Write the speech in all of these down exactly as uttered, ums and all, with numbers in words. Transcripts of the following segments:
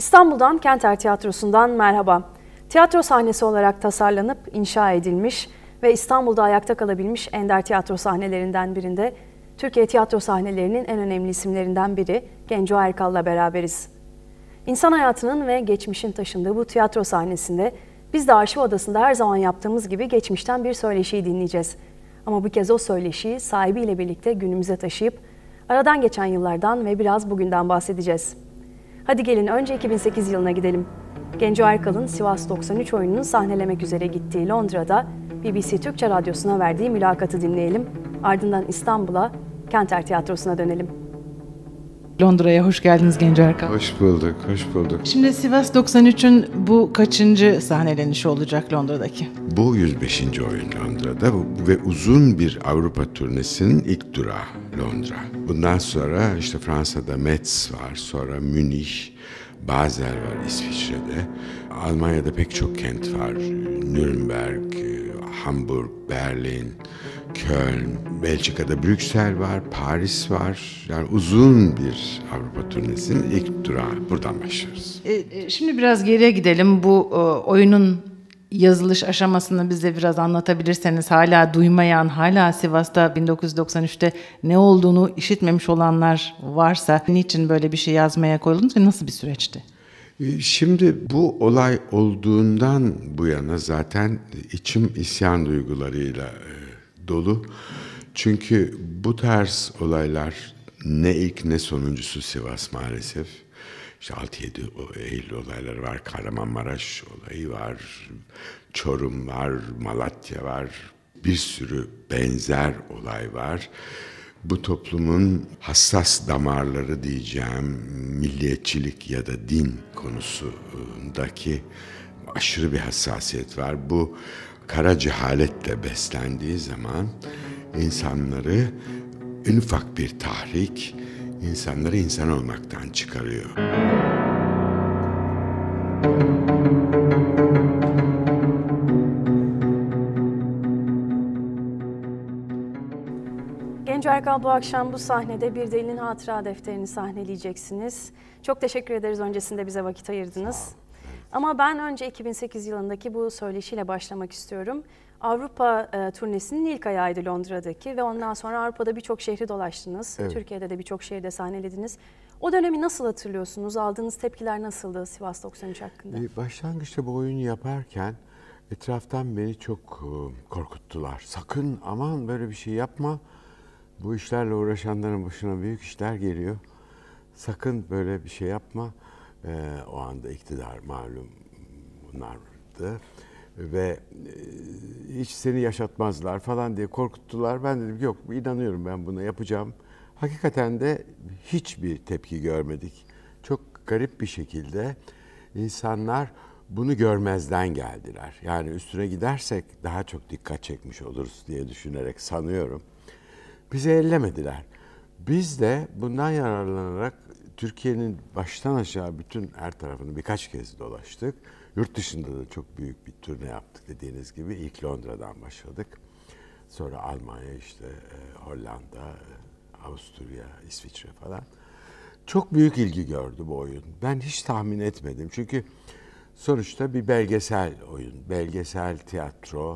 İstanbul'dan Kenter Tiyatrosu'ndan merhaba. Tiyatro sahnesi olarak tasarlanıp inşa edilmiş ve İstanbul'da ayakta kalabilmiş ender tiyatro sahnelerinden birinde Türkiye tiyatro sahnelerinin en önemli isimlerinden biri Genco Erkal'la beraberiz. İnsan hayatının ve geçmişin taşındığı bu tiyatro sahnesinde biz de arşiv odasında her zaman yaptığımız gibi geçmişten bir söyleşiyi dinleyeceğiz. Ama bu kez o söyleşiyi sahibiyle birlikte günümüze taşıyıp aradan geçen yıllardan ve biraz bugünden bahsedeceğiz. Hadi gelin önce iki bin sekiz yılına gidelim. Genco Erkal'ın Sivas doksan üç oyununu sahnelemek üzere gittiği Londra'da B B C Türkçe Radyosu'na verdiği mülakatı dinleyelim. Ardından İstanbul'a, Kenter Tiyatrosu'na dönelim. Londra'ya hoş geldiniz Genco Erkal. Hoş bulduk, hoş bulduk. Şimdi Sivas doksan üçün bu kaçıncı sahnelenişi olacak Londra'daki? Bu yüz beşinci oyun Londra'da ve uzun bir Avrupa turnesinin ilk durağı Londra. Bundan sonra işte Fransa'da Metz var, sonra Münih, Basel var İsviçre'de. Almanya'da pek çok kent var. Nürnberg, Hamburg, Berlin, Köln, Belçika'da Brüksel var, Paris var. Yani uzun bir Avrupa turnesinin ilk durağı. Buradan başlıyoruz. E, şimdi biraz geriye gidelim. Bu e, oyunun yazılış aşamasını bize biraz anlatabilirseniz, hala duymayan, hala Sivas'ta bin dokuz yüz doksan üçte ne olduğunu işitmemiş olanlar varsa niçin böyle bir şey yazmaya koyuldunuz ve nasıl bir süreçti? Şimdi bu olay olduğundan bu yana zaten içim isyan duygularıyla dolu. Çünkü bu tarz olaylar ne ilk ne sonuncusu Sivas maalesef. İşte altı yedi Eylül olayları var, Kahramanmaraş olayı var, Çorum var, Malatya var. Bir sürü benzer olay var. Bu toplumun hassas damarları diyeceğim, milliyetçilik ya da din konusundaki aşırı bir hassasiyet var. Bu kara cehaletle beslendiği zaman insanları en ufak bir tahrik, insanları insan olmaktan çıkarıyor. Genco Erkal, bu akşam bu sahnede Bir Delinin Hatıra Defterini sahneleyeceksiniz. Çok teşekkür ederiz, öncesinde bize vakit ayırdınız. Ama ben önce iki bin sekiz yılındaki bu söyleşiyle başlamak istiyorum. Avrupa e, turnesinin ilk ayağıydı Londra'daki ve ondan sonra Avrupa'da birçok şehri dolaştınız. Evet. Türkiye'de de birçok şehirde sahnelediniz. O dönemi nasıl hatırlıyorsunuz? Aldığınız tepkiler nasıldı Sivas doksan üç hakkında? Başlangıçta bu oyunu yaparken etraftan beni çok korkuttular. Sakın, aman böyle bir şey yapma. Bu işlerle uğraşanların başına büyük işler geliyor. Sakın böyle bir şey yapma. Ee, o anda iktidar malum bunlardı. Ve e, hiç seni yaşatmazlar falan diye korkuttular. Ben dedim yok, inanıyorum ben buna, yapacağım. Hakikaten de hiçbir tepki görmedik. Çok garip bir şekilde insanlar bunu görmezden geldiler. Yani üstüne gidersek daha çok dikkat çekmiş oluruz diye düşünerek sanıyorum. Bizi ellemediler. Biz de bundan yararlanarak Türkiye'nin baştan aşağı bütün her tarafını birkaç kez dolaştık. Yurt dışında da çok büyük bir turne yaptık dediğiniz gibi. İlk Londra'dan başladık. Sonra Almanya, işte Hollanda, Avusturya, İsviçre falan. Çok büyük ilgi gördü bu oyun. Ben hiç tahmin etmedim. Çünkü sonuçta bir belgesel oyun, belgesel tiyatro.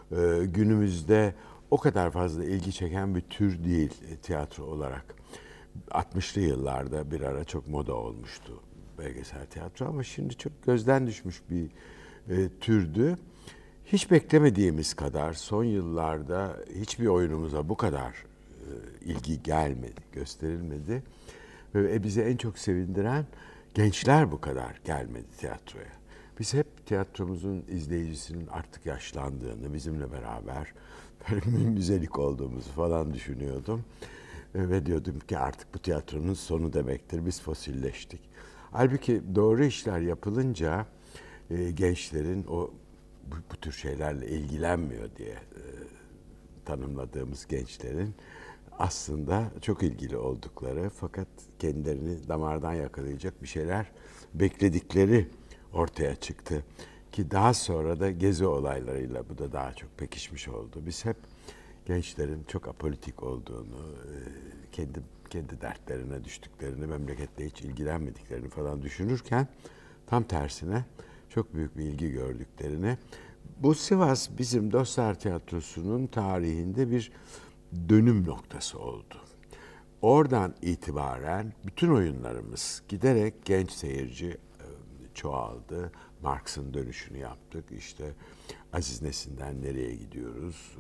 Günümüzde o kadar fazla ilgi çeken bir tür değil tiyatro olarak. altmışlı yıllarda bir ara çok moda olmuştu belgesel tiyatro ama şimdi çok gözden düşmüş bir e, türdü. Hiç beklemediğimiz kadar son yıllarda hiçbir oyunumuza bu kadar e, ilgi gelmedi, gösterilmedi. Ve e, bizi en çok sevindiren gençler bu kadar gelmedi tiyatroya. Biz hep tiyatromuzun izleyicisinin artık yaşlandığını, bizimle beraber böyle müzelik olduğumuzu falan düşünüyordum. Ve diyordum ki artık bu tiyatronun sonu demektir, biz fosilleştik. Halbuki doğru işler yapılınca e, gençlerin o bu, bu tür şeylerle ilgilenmiyor diye e, tanımladığımız gençlerin aslında çok ilgili oldukları fakat kendilerini damardan yakalayacak bir şeyler bekledikleri ortaya çıktı. Ki daha sonra da gezi olaylarıyla bu da daha çok pekişmiş oldu. Biz hep gençlerin çok apolitik olduğunu, kendi kendi dertlerine düştüklerini, memleketle hiç ilgilenmediklerini falan düşünürken tam tersine çok büyük bir ilgi gördüklerini. Bu Sivas bizim Dostlar Tiyatrosu'nun tarihinde bir dönüm noktası oldu. Oradan itibaren bütün oyunlarımız giderek genç seyirci çoğaldı. Marx'ın dönüşünü yaptık. İşte Aziz Nesin'den nereye gidiyoruz?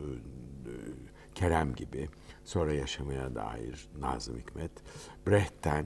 Kerem gibi. Sonra Yaşamaya Dair Nazım Hikmet. Brecht'ten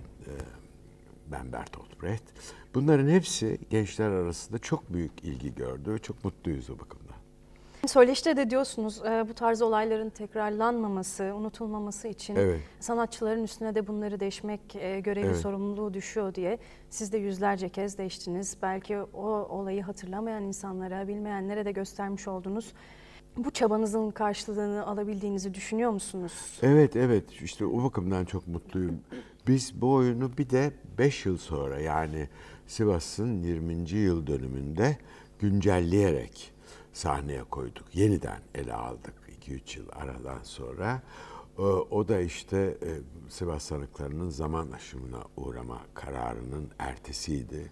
ben Bertolt Brecht. Bunların hepsi gençler arasında çok büyük ilgi gördü ve çok mutluyuz o bakımdan. Söyleşte de diyorsunuz bu tarz olayların tekrarlanmaması, unutulmaması için evet. sanatçıların üstüne de bunları değişmek görevi, evet. sorumluluğu düşüyor diye. Siz de yüzlerce kez değiştiniz. Belki o olayı hatırlamayan insanlara, bilmeyenlere de göstermiş oldunuz. Bu çabanızın karşılığını alabildiğinizi düşünüyor musunuz? Evet, evet. İşte o bakımdan çok mutluyum. Biz bu oyunu bir de beş yıl sonra, yani Sivas'ın yirminci yıl dönümünde güncelleyerek sahneye koyduk. Yeniden ele aldık iki üç yıl aradan sonra. O da işte Sivas Sanıkları'nın zaman aşımına uğrama kararının ertesiydi.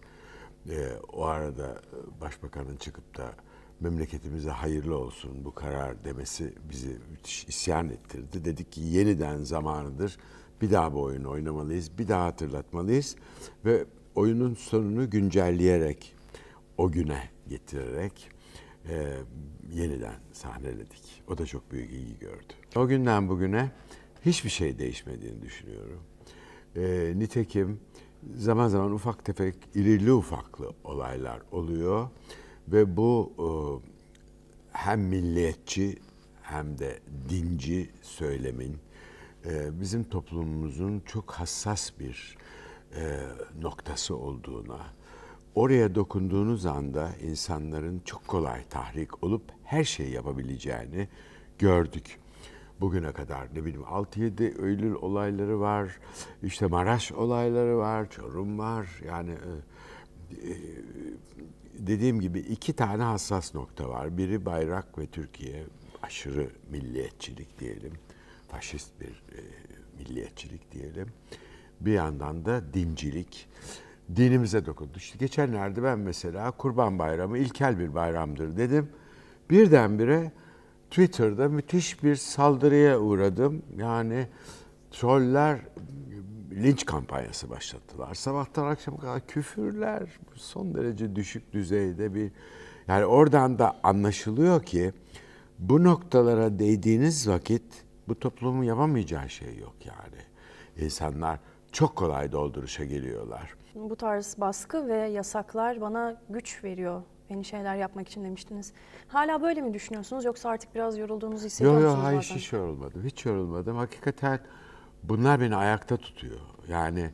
O arada Başbakanın çıkıp da memleketimize hayırlı olsun bu karar demesi bizi müthiş isyan ettirdi. Dedik ki yeniden zamanıdır. Bir daha bu oyunu oynamalıyız. Bir daha hatırlatmalıyız. Ve oyunun sonunu güncelleyerek, o güne getirerek e, yeniden sahneledik. O da çok büyük ilgi gördü. O günden bugüne hiçbir şey değişmediğini düşünüyorum. E, nitekim zaman zaman ufak tefek, irili ufaklı olaylar oluyor. Ve bu e, hem milliyetçi hem de dinci söylemin e, bizim toplumumuzun çok hassas bir e, noktası olduğuna, oraya dokunduğunuz anda insanların çok kolay tahrik olup her şeyi yapabileceğini gördük. Bugüne kadar ne bileyim altı yedi Eylül olayları var, işte Maraş olayları var, Çorum var. Yani e, e, dediğim gibi iki tane hassas nokta var. Biri bayrak ve Türkiye, aşırı milliyetçilik diyelim, faşist bir e, milliyetçilik diyelim. Bir yandan da dincilik. Dinimize dokundu. İşte geçenlerde ben mesela Kurban Bayramı ilkel bir bayramdır dedim. Birdenbire Twitter'da müthiş bir saldırıya uğradım. Yani troller linç kampanyası başlattılar. Sabahtan akşama kadar küfürler son derece düşük düzeyde bir. Yani oradan da anlaşılıyor ki bu noktalara değdiğiniz vakit bu toplumun yapamayacağı şey yok yani. İnsanlar çok kolay dolduruşa geliyorlar. Bu tarz baskı ve yasaklar bana güç veriyor. Yeni şeyler yapmak için demiştiniz. Hala böyle mi düşünüyorsunuz yoksa artık biraz yorulduğunuzu hissediyor yok, musunuz? Yok hayır bazen? hiç yorulmadım. Hiç yorulmadım. Hakikaten bunlar beni ayakta tutuyor. Yani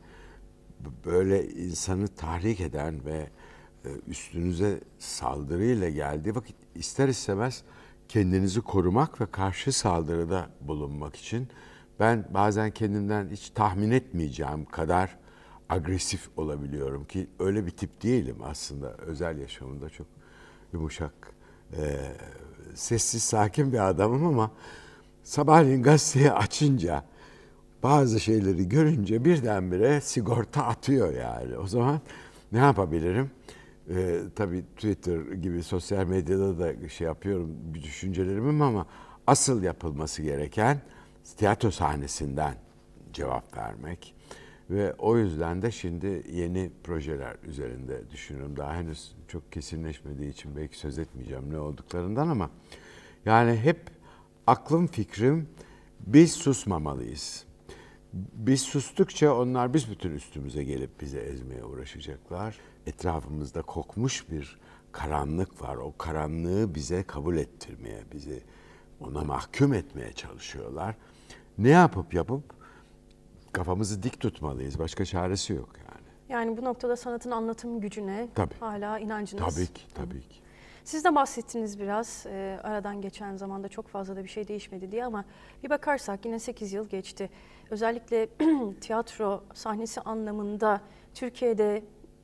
böyle insanı tahrik eden ve üstünüze saldırıyla geldiği vakit ister istemez kendinizi korumak ve karşı saldırıda bulunmak için ben bazen kendimden hiç tahmin etmeyeceğim kadar agresif olabiliyorum ki öyle bir tip değilim aslında. Özel yaşamımda çok yumuşak, e, sessiz, sakin bir adamım ama sabahleyin gazeteyi açınca bazı şeyleri görünce birdenbire sigorta atıyor yani. O zaman ne yapabilirim? Ee, tabii Twitter gibi sosyal medyada da şey yapıyorum bir düşüncelerimi ama asıl yapılması gereken tiyatro sahnesinden cevap vermek. Ve o yüzden de şimdi yeni projeler üzerinde düşünüyorum. Daha henüz çok kesinleşmediği için belki söz etmeyeceğim ne olduklarından ama yani hep aklım fikrim biz susmamalıyız. Biz sustukça onlar biz bütün üstümüze gelip bizi ezmeye uğraşacaklar. Etrafımızda kokmuş bir karanlık var. O karanlığı bize kabul ettirmeye, bizi ona mahkum etmeye çalışıyorlar. Ne yapıp yapıp kafamızı dik tutmalıyız. Başka çaresi yok yani. Yani bu noktada sanatın anlatım gücüne tabii. hala inancınız. Tabii ki, tabii ki. Siz de bahsettiniz biraz e, aradan geçen zamanda çok fazla da bir şey değişmedi diye ama bir bakarsak yine sekiz yıl geçti. Özellikle tiyatro sahnesi anlamında Türkiye'de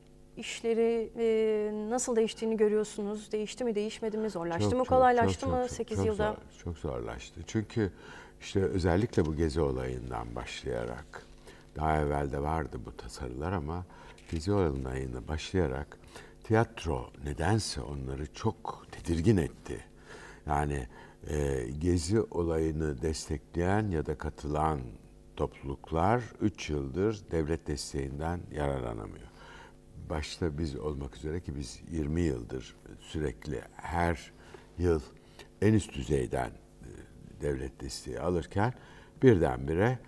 işleri e, nasıl değiştiğini görüyorsunuz. Değişti mi, değişmedi mi, zorlaştı çok, mı, çok, kolaylaştı çok, mı çok, sekiz çok yılda? Zor, çok zorlaştı. Çünkü İşte özellikle bu Gezi olayından başlayarak, daha evvel de vardı bu tasarılar ama Gezi olayından başlayarak tiyatro nedense onları çok tedirgin etti. Yani e, Gezi olayını destekleyen ya da katılan topluluklar üç yıldır devlet desteğinden yararlanamıyor. Başta biz olmak üzere ki biz yirmi yıldır sürekli her yıl en üst düzeyden devlet desteği alırken birdenbire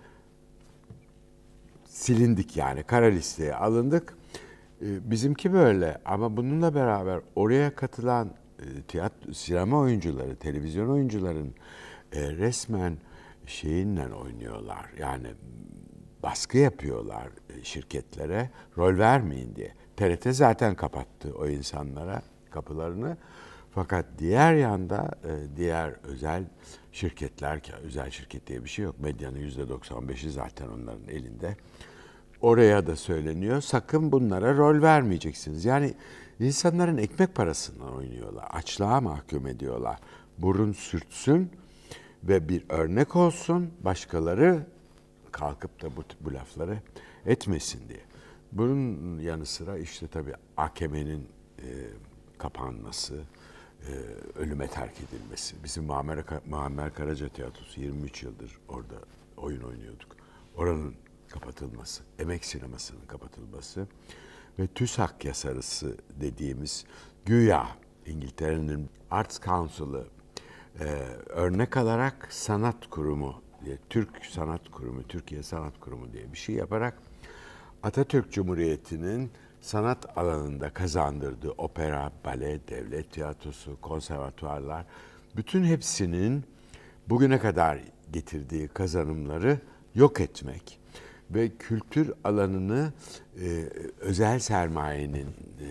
silindik, yani kara listeye alındık. Bizimki böyle ama bununla beraber oraya katılan tiyatro, sinema oyuncuları, televizyon oyuncuların resmen şeyinle oynuyorlar. Yani baskı yapıyorlar şirketlere, rol vermeyin diye. T R T zaten kapattı o insanlara kapılarını. Fakat diğer yanda diğer özel şirketler, ki özel şirket diye bir şey yok. Medyanın yüzde doksan beşi zaten onların elinde. Oraya da söyleniyor, sakın bunlara rol vermeyeceksiniz. Yani insanların ekmek parasından oynuyorlar, açlığa mahkum ediyorlar. Burun sürtsün ve bir örnek olsun, başkaları kalkıp da bu, bu lafları etmesin diye. Bunun yanı sıra işte tabii A K M'nin e, kapanması, e, ölüme terk edilmesi. Bizim Muammer, Muammer Karaca Tiyatrosu yirmi üç yıldır orada oyun oynuyorduk. Oranın kapatılması, emek sinemasının kapatılması ve TÜSAK yasası dediğimiz güya İngiltere'nin Arts Council'ı e, örnek alarak sanat kurumu diye, Türk Sanat Kurumu, Türkiye Sanat Kurumu diye bir şey yaparak Atatürk Cumhuriyeti'nin sanat alanında kazandırdığı opera, bale, devlet tiyatrosu, konservatuarlar, bütün hepsinin bugüne kadar getirdiği kazanımları yok etmek ve kültür alanını e, özel sermayenin e,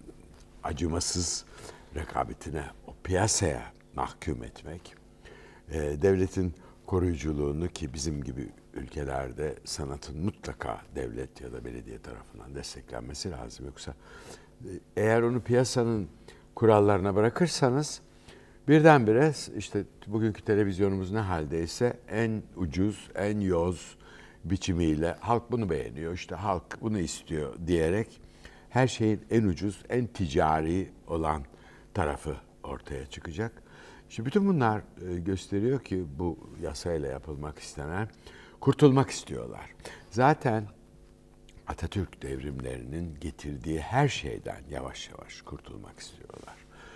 acımasız rekabetine, o piyasaya mahkum etmek, e, devletin koruyuculuğunu, ki bizim gibi ülkelerde sanatın mutlaka devlet ya da belediye tarafından desteklenmesi lazım. Yoksa eğer onu piyasanın kurallarına bırakırsanız birdenbire işte bugünkü televizyonumuz ne haldeyse en ucuz, en yoz biçimiyle halk bunu beğeniyor, işte halk bunu istiyor diyerek her şeyin en ucuz, en ticari olan tarafı ortaya çıkacak. Şimdi bütün bunlar gösteriyor ki bu yasayla yapılmak istenen, kurtulmak istiyorlar. Zaten Atatürk devrimlerinin getirdiği her şeyden yavaş yavaş kurtulmak istiyorlar.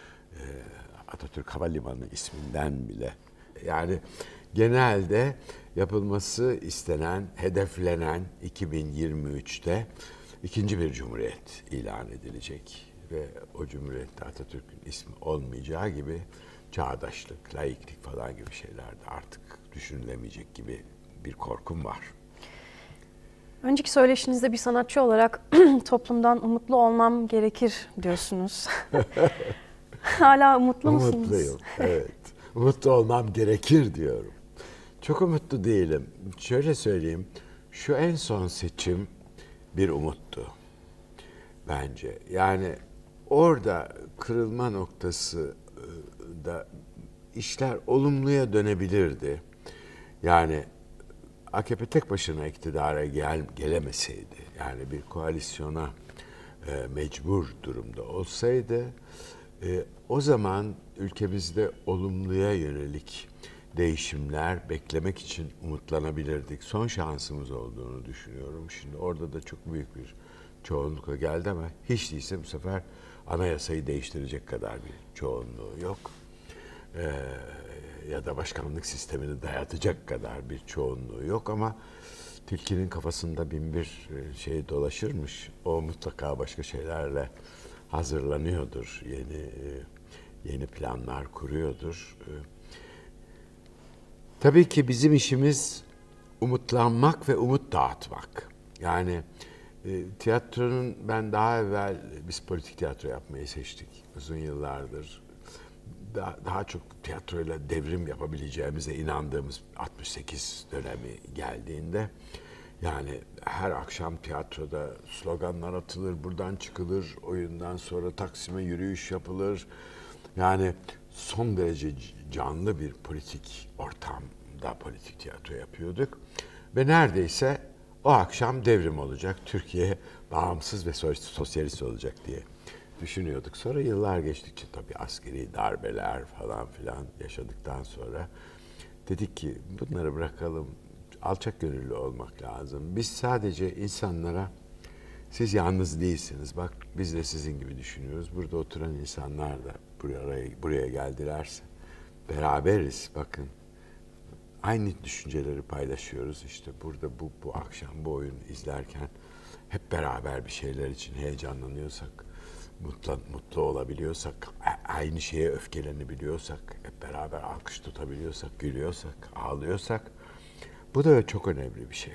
Atatürk Havalimanı isminden bile. Yani genelde yapılması istenen, hedeflenen iki bin yirmi üçte ikinci bir cumhuriyet ilan edilecek. Ve o cumhuriyette Atatürk'ün ismi olmayacağı gibi çağdaşlık, laiklik falan gibi şeyler de artık düşünülemeyecek gibi bir korkum var. Önceki söyleşinizde bir sanatçı olarak toplumdan umutlu olmam gerekir diyorsunuz. Hala umutlu musunuz? Umutluyum, evet. Umutlu olmam gerekir diyorum. Çok umutlu değilim. Şöyle söyleyeyim, şu en son seçim bir umuttu bence. Yani orada kırılma noktası da işler olumluya dönebilirdi. Yani A K P tek başına iktidara gel, gelemeseydi, yani bir koalisyona e, mecbur durumda olsaydı, e, o zaman ülkemizde olumluya yönelik değişimler beklemek için umutlanabilirdik. Son şansımız olduğunu düşünüyorum. Şimdi orada da çok büyük bir çoğunlukla geldi ama hiç değilse bu sefer anayasayı değiştirecek kadar bir çoğunluğu yok. Ee, ya da başkanlık sistemini dayatacak kadar bir çoğunluğu yok ama tilkinin kafasında bin bir şey dolaşırmış. O mutlaka başka şeylerle hazırlanıyordur. Yeni yeni planlar kuruyordur. Tabii ki bizim işimiz umutlanmak ve umut dağıtmak. Yani e, tiyatronun, ben daha evvel biz politik tiyatro yapmayı seçtik uzun yıllardır. Daha, daha çok tiyatroyla devrim yapabileceğimize inandığımız altmış sekiz dönemi geldiğinde, yani her akşam tiyatroda sloganlar atılır, buradan çıkılır, oyundan sonra Taksim'e yürüyüş yapılır. Yani son derece canlı bir politik ortamda Orada politik tiyatro yapıyorduk. Ve neredeyse o akşam devrim olacak. Türkiye bağımsız ve sosyalist olacak diye düşünüyorduk. Sonra yıllar geçtikçe tabii askeri darbeler falan filan yaşadıktan sonra dedik ki bunları bırakalım. Alçak gönüllü olmak lazım. Biz sadece insanlara siz yalnız değilsiniz. Bak biz de sizin gibi düşünüyoruz. Burada oturan insanlar da buraya, buraya geldilerse beraberiz. Bakın aynı düşünceleri paylaşıyoruz. İşte burada bu, bu akşam bu oyunu izlerken hep beraber bir şeyler için heyecanlanıyorsak, mutlu, mutlu olabiliyorsak, aynı şeye öfkelenebiliyorsak, hep beraber alkış tutabiliyorsak, gülüyorsak, ağlıyorsak bu da çok önemli bir şey.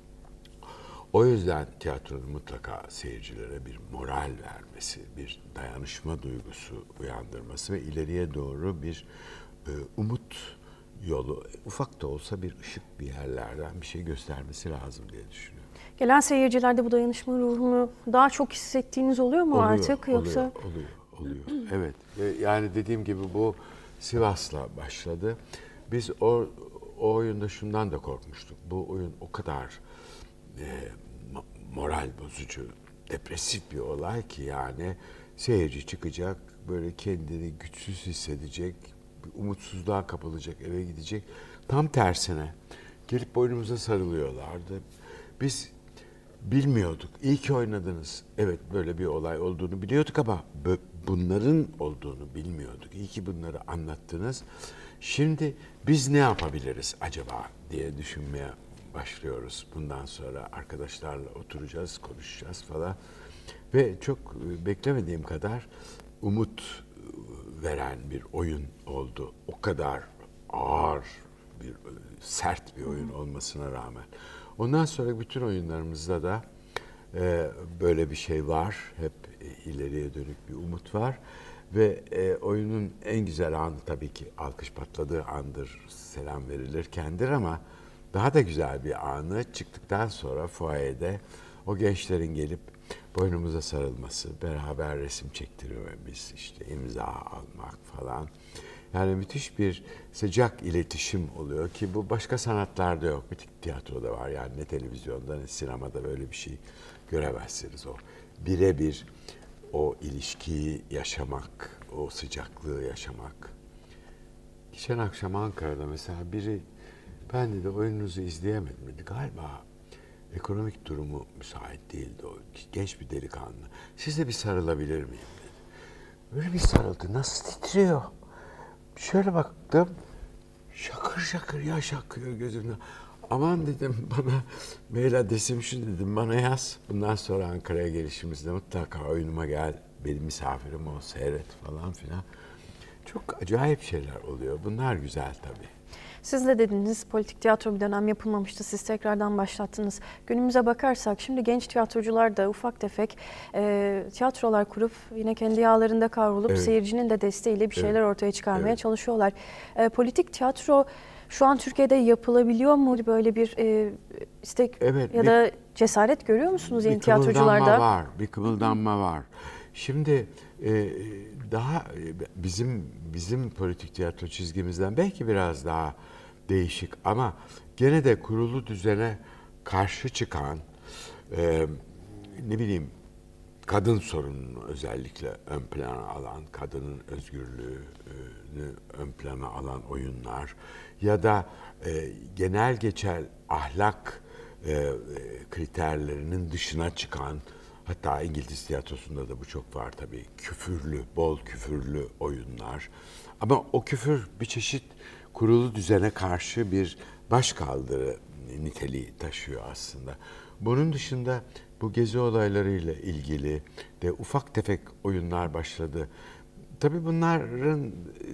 O yüzden tiyatronun mutlaka seyircilere bir moral vermesi, bir dayanışma duygusu uyandırması ve ileriye doğru bir e, umut yolu, ufak da olsa bir ışık bir yerlerden bir şey göstermesi lazım diye düşünüyorum. Gelen seyircilerde bu dayanışma ruhunu daha çok hissettiğiniz oluyor mu oluyor, artık yoksa? Oluyor, oluyor, oluyor. Evet, yani dediğim gibi bu Sivas'la başladı. Biz o, o oyunda şundan da korkmuştuk. Bu oyun o kadar e, moral bozucu, depresif bir olay ki yani seyirci çıkacak, böyle kendini güçsüz hissedecek, umutsuzluğa kapılacak, eve gidecek. Tam tersine gelip boynumuza sarılıyorlardı. Biz bilmiyorduk. İyi ki oynadınız. Evet böyle bir olay olduğunu biliyorduk ama bunların olduğunu bilmiyorduk. İyi ki bunları anlattınız. Şimdi biz ne yapabiliriz acaba diye düşünmeye başlıyoruz. Bundan sonra arkadaşlarla oturacağız, konuşacağız falan. Ve çok beklemediğim kadar umut veren bir oyun oldu. O kadar ağır, bir sert bir oyun olmasına rağmen. Ondan sonra bütün oyunlarımızda da e, böyle bir şey var. Hep e, ileriye dönük bir umut var. Ve e, oyunun en güzel anı tabii ki alkış patladığı andır, selam verilirkendir ama daha da güzel bir anı çıktıktan sonra fuayede o gençlerin gelip boynumuza sarılması, beraber resim çektirmemiz, işte imza almak falan. Yani müthiş bir sıcak iletişim oluyor ki bu başka sanatlarda yok. Bir tek tiyatroda var yani ne televizyonda ne sinemada böyle bir şey göremezsiniz. O birebir o ilişkiyi yaşamak, o sıcaklığı yaşamak. Geçen akşam Ankara'da mesela biri, ben dedi oyununuzu izleyemedim dedi. Galiba ekonomik durumu müsait değildi o genç bir delikanlı. Size bir sarılabilir miyim dedi. Böyle bir sarıldı. Nasıl titriyor? Şöyle baktım. Şakır şakır yaş akıyor gözümden. Aman dedim bana mail adresim şu dedim bana yaz. Bundan sonra Ankara'ya gelişimizde mutlaka oyunuma gel. Benim misafirim ol seyret falan filan. Çok acayip şeyler oluyor. Bunlar güzel tabii. Siz de dediniz politik tiyatro bir dönem yapılmamıştı. Siz tekrardan başlattınız. Günümüze bakarsak şimdi genç tiyatrocular da ufak tefek e, tiyatrolar kurup yine kendi yağlarında kavrulup evet. seyircinin de desteğiyle bir şeyler evet. ortaya çıkarmaya evet. çalışıyorlar. E, politik tiyatro şu an Türkiye'de yapılabiliyor mu? Böyle bir e, istek evet, ya bir, da cesaret görüyor musunuz yeni tiyatrocularda? Bir kımıldanma var. Bir kımıldanma var. Şimdi e, daha bizim bizim politik tiyatro çizgimizden belki biraz daha değişik ama gene de kurulu düzene karşı çıkan e, ne bileyim kadın sorununu özellikle ön plana alan, kadının özgürlüğünü ön plana alan oyunlar ya da e, genel geçer ahlak e, kriterlerinin dışına çıkan, hatta İngiliz tiyatrosunda da bu çok var tabii, küfürlü, bol küfürlü oyunlar. Ama o küfür bir çeşit kurulu düzene karşı bir başkaldırı niteliği taşıyor aslında. Bunun dışında bu gezi olaylarıyla ilgili de ufak tefek oyunlar başladı. Tabii bunların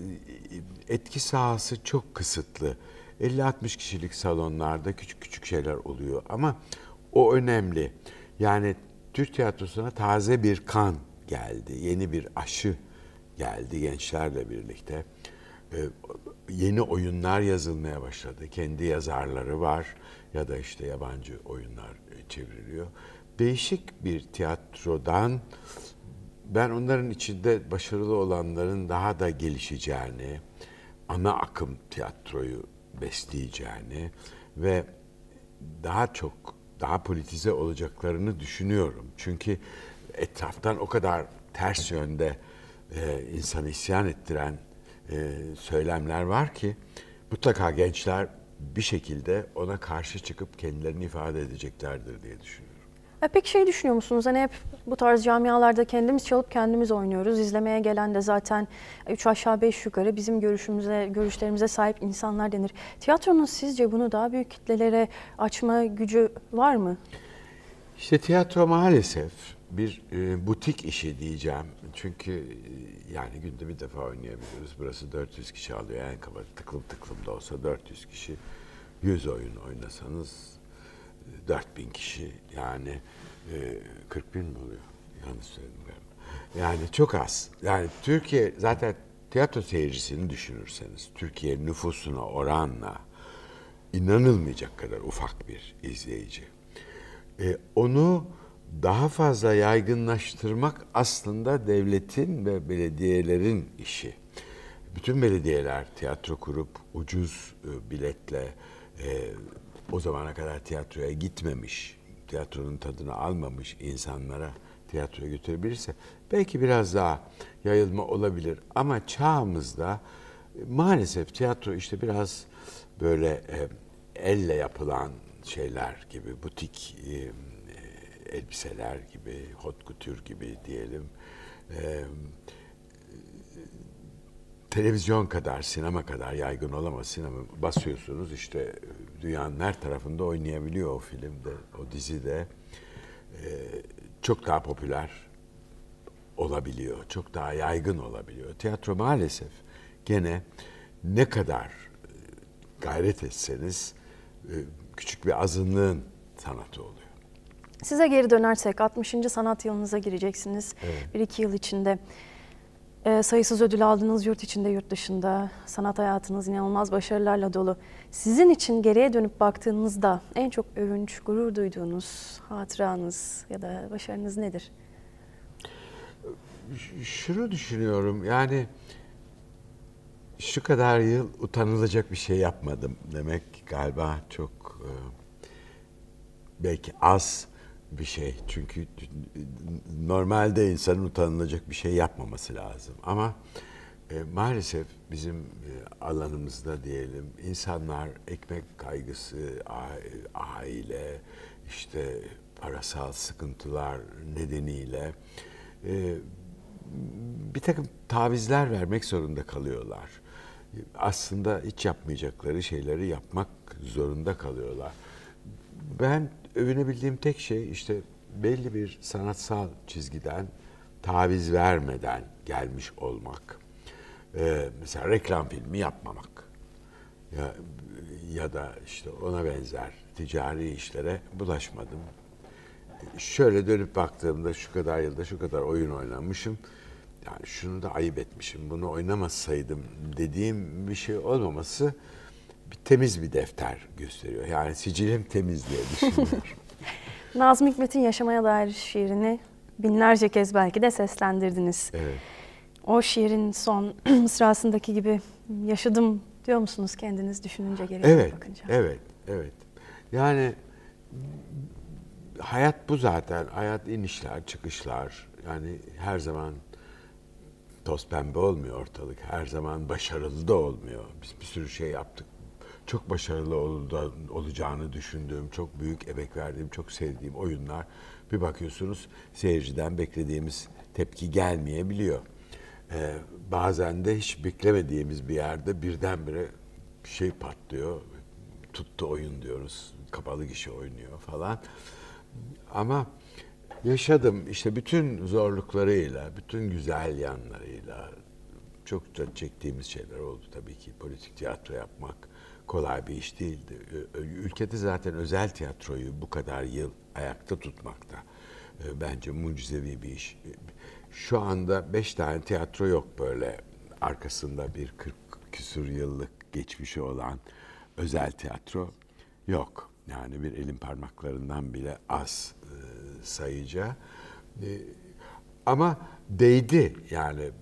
etki sahası çok kısıtlı. elli altmış kişilik salonlarda küçük küçük şeyler oluyor ama o önemli. Yani Türk tiyatrosuna taze bir kan geldi, yeni bir aşı geldi gençlerle birlikte. Ee, yeni oyunlar yazılmaya başladı. Kendi yazarları var ya da işte yabancı oyunlar çevriliyor. Değişik bir tiyatrodan ben onların içinde başarılı olanların daha da gelişeceğini, ana akım tiyatroyu besleyeceğini ve daha çok, daha politize olacaklarını düşünüyorum. Çünkü etraftan o kadar ters yönde e, insanı isyan ettiren e, söylemler var ki mutlaka gençler bir şekilde ona karşı çıkıp kendilerini ifade edeceklerdir diye düşünüyorum. E peki şey düşünüyor musunuz? Hani hep bu tarz camialarda kendimiz çalıp kendimiz oynuyoruz. İzlemeye gelen de zaten üç aşağı beş yukarı bizim görüşümüze, görüşlerimize sahip insanlar denir. Tiyatronun sizce bunu daha büyük kitlelere açma gücü var mı? İşte tiyatro maalesef bir e, butik işi diyeceğim. Çünkü e, yani günde bir defa oynayabiliyoruz. Burası dört yüz kişi alıyor. En kaba tıklım tıklım da olsa dört yüz kişi. yüz oyun oynasanız e, dört bin kişi. Yani e, kırk bin mi oluyor? Yanlış söyledim galiba. Yani çok az. Yani Türkiye zaten tiyatro seyircisini düşünürseniz Türkiye nüfusuna oranla inanılmayacak kadar ufak bir izleyici. E, onu daha fazla yaygınlaştırmak aslında devletin ve belediyelerin işi. Bütün belediyeler tiyatro kurup ucuz e, biletle e, o zamana kadar tiyatroya gitmemiş, tiyatronun tadını almamış insanlara tiyatroya götürebilirse belki biraz daha yayılma olabilir. Ama çağımızda e, maalesef tiyatro işte biraz böyle e, elle yapılan şeyler gibi, butik e, elbiseler gibi, hot couture gibi diyelim. E, televizyon kadar, sinema kadar yaygın olamaz. Sinema basıyorsunuz işte dünyanın her tarafında oynayabiliyor o filmde, o dizide. E, çok daha popüler olabiliyor, çok daha yaygın olabiliyor. Tiyatro maalesef gene ne kadar gayret etseniz küçük bir azınlığın sanatı oluyor. Size geri dönersek altmışıncı sanat yılınıza gireceksiniz. Evet. Bir iki yıl içinde e, sayısız ödül aldınız yurt içinde yurt dışında. Sanat hayatınız inanılmaz başarılarla dolu. Sizin için geriye dönüp baktığınızda en çok övünç, gurur duyduğunuz hatıranız ya da başarınız nedir? Şunu düşünüyorum, yani şu kadar yıl utanılacak bir şey yapmadım demek galiba çok e, belki az bir şey. Çünkü normalde insanın utanılacak bir şey yapmaması lazım. Ama e, maalesef bizim e, alanımızda diyelim insanlar ekmek kaygısı, aile, işte parasal sıkıntılar nedeniyle e, bir takım tavizler vermek zorunda kalıyorlar. Aslında hiç yapmayacakları şeyleri yapmak zorunda kalıyorlar. Ben övünebildiğim tek şey işte belli bir sanatsal çizgiden taviz vermeden gelmiş olmak. Ee, mesela reklam filmi yapmamak. Ya, ya da işte ona benzer ticari işlere bulaşmadım. Şöyle dönüp baktığımda şu kadar yılda şu kadar oyun oynamışım. Yani şunu da ayıp etmişim, bunu oynamasaydım dediğim bir şey olmaması bir temiz bir defter gösteriyor. Yani sicilim temiz diye düşünüyorum. Nazım Hikmet'in Yaşamaya Dair şiirini binlerce kez belki de seslendirdiniz. Evet. O şiirin son mısrasındaki gibi yaşadım diyor musunuz kendiniz düşününce, geriye Evet, bakınca? evet, evet. Yani hayat bu zaten. Hayat inişler, çıkışlar. Yani her zaman toz pembe olmuyor ortalık. Her zaman başarılı da olmuyor. Biz bir sürü şey yaptık. Çok başarılı ol- olacağını düşündüğüm, çok büyük emek verdiğim, çok sevdiğim oyunlar. Bir bakıyorsunuz seyirciden beklediğimiz tepki gelmeyebiliyor. Ee, bazen de hiç beklemediğimiz bir yerde birdenbire bir şey patlıyor. Tuttu oyun diyoruz. Kapalı gişe oynuyor falan. Ama yaşadım işte bütün zorluklarıyla, bütün güzel yanlarıyla çokça çektiğimiz şeyler oldu tabii ki. Politik tiyatro yapmak kolay bir iş değildi. Ülkede zaten özel tiyatroyu bu kadar yıl ayakta tutmakta bence mucizevi bir iş. Şu anda beş tane tiyatro yok böyle arkasında bir kırk küsur yıllık geçmişi olan özel tiyatro yok. Yani bir elin parmaklarından bile az sayıca. Ama değdi yani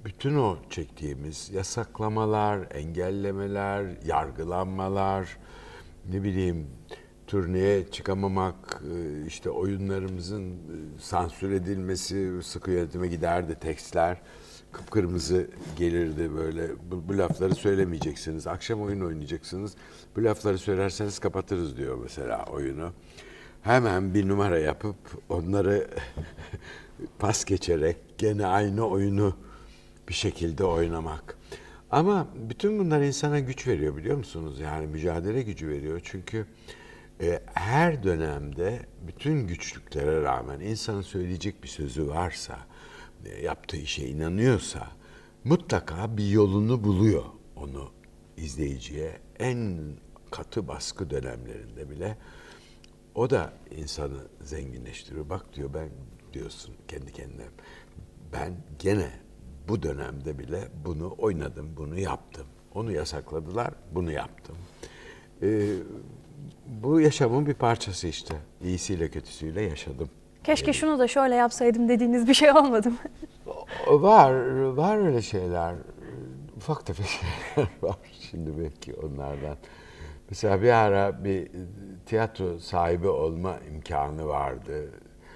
bütün o çektiğimiz yasaklamalar, engellemeler, yargılanmalar, ne bileyim turneye çıkamamak, işte oyunlarımızın sansür edilmesi, sıkı yönetime giderdi tekstler. Kıpkırmızı gelirdi böyle. Bu, bu lafları söylemeyeceksiniz. Akşam oyun oynayacaksınız. Bu lafları söylerseniz kapatırız diyor mesela oyunu. Hemen bir numara yapıp onları pas geçerek gene aynı oyunu bir şekilde oynamak. Ama bütün bunlar insana güç veriyor biliyor musunuz? Yani mücadele gücü veriyor. Çünkü e, her dönemde bütün güçlüklere rağmen insanın söyleyecek bir sözü varsa, e, yaptığı işe inanıyorsa mutlaka bir yolunu buluyor onu izleyiciye. En katı baskı dönemlerinde bile o da insanı zenginleştiriyor. Bak diyor, ben diyorsun kendi kendine, ben gene bu dönemde bile bunu oynadım, bunu yaptım. Onu yasakladılar, bunu yaptım. Ee, bu yaşamın bir parçası işte. İyisiyle kötüsüyle yaşadım. Keşke şunu da şöyle yapsaydım dediğiniz bir şey olmadı mı? Var, var öyle şeyler. Ufak tefek şeyler var şimdi belki onlardan. Mesela bir ara bir tiyatro sahibi olma imkanı vardı.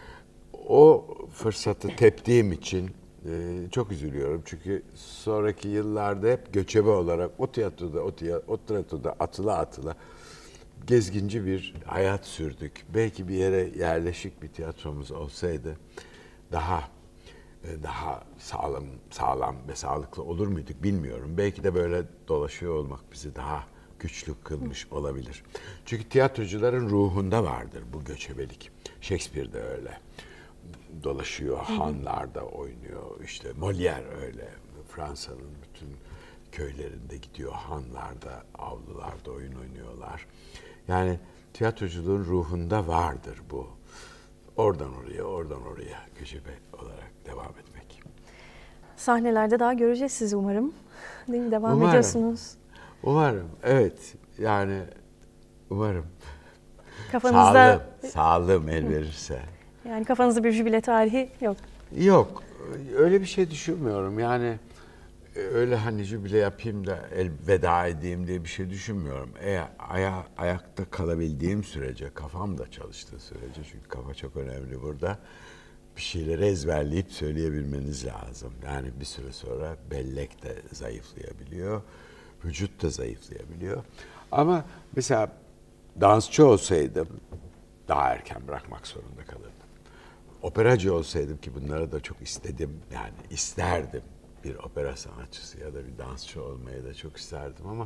O fırsatı teptiğim için e, çok üzülüyorum. Çünkü sonraki yıllarda hep göçebe olarak o tiyatroda, o, tiyatroda, o tiyatroda atıla atıla gezginci bir hayat sürdük. Belki bir yere yerleşik bir tiyatromuz olsaydı daha daha sağlam, sağlam ve sağlıklı olur muyduk bilmiyorum. Belki de böyle dolaşıyor olmak bizi daha güçlü kılmış olabilir. Çünkü tiyatrocuların ruhunda vardır bu göçebelik. Shakespeare de öyle. Dolaşıyor, hanlarda oynuyor. İşte Molière öyle. Fransa'nın bütün köylerinde gidiyor, hanlarda, avlularda oyun oynuyorlar. Yani tiyatroculuğun ruhunda vardır bu. Oradan oraya, oradan oraya göçebe olarak devam etmek. Sahnelerde daha göreceğiz sizi umarım. Değil mi? Devam Umarım. ediyorsunuz. Umarım, evet. Yani umarım. Kafanızda Sağlığım, sağlığım el verirse. yani kafanızda bir jübile tarihi yok. Yok, öyle bir şey düşünmüyorum. Yani öyle hani jübile yapayım da el veda edeyim diye bir şey düşünmüyorum. Eğer aya, ayakta kalabildiğim sürece, kafam da çalıştığı sürece, çünkü kafa çok önemli burada, bir şeyleri ezberleyip söyleyebilmeniz lazım. Yani bir süre sonra bellek de zayıflayabiliyor, vücut da zayıflayabiliyor. Ama mesela dansçı olsaydım daha erken bırakmak zorunda kalırdım. Operacı olsaydım, ki bunları da çok istedim, yani isterdim. Bir opera sanatçısı ya da bir dansçı olmayı da çok isterdim ama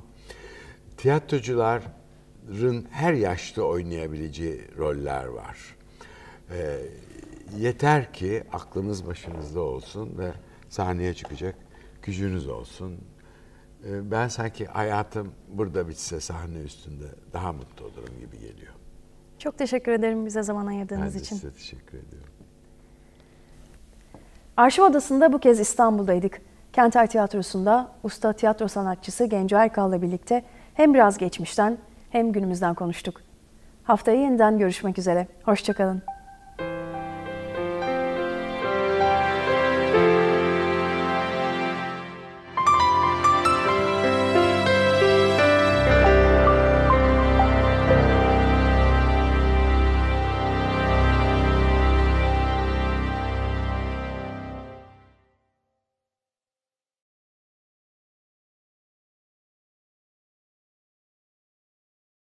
tiyatrocuların her yaşta oynayabileceği roller var. E, yeter ki aklınız başınızda olsun ve sahneye çıkacak gücünüz olsun. E, ben sanki hayatım burada bitse sahne üstünde daha mutlu olurum gibi geliyor. Çok teşekkür ederim bize zaman ayırdığınız Ben de için. size teşekkür ediyorum. Arşiv Odası'nda bu kez İstanbul'daydık. Kenter Tiyatrosu'nda usta tiyatro sanatçısı Genco Erkal'la birlikte hem biraz geçmişten hem günümüzden konuştuk. Haftaya yeniden görüşmek üzere. Hoşça kalın.